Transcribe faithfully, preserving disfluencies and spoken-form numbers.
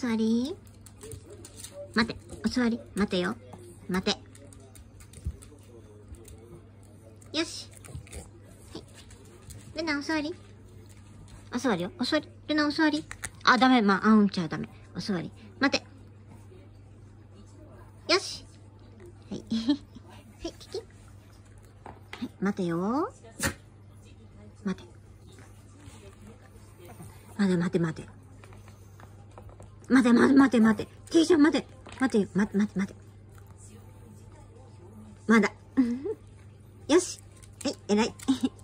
座り。待て。お座り。待てよ。待て。よし。はい。ルナお座り。お座りよ。お座り。ルナお座り。あ、ダメ。まあ、あうんちゃダメ。お座り。待て。よし。はい。はい、キキ。はい、待てよ。待て。待て待て待て。待て待て待て待て。キキちゃん待て。待てよ。待て待て待て。まだ。よし。はい、偉い。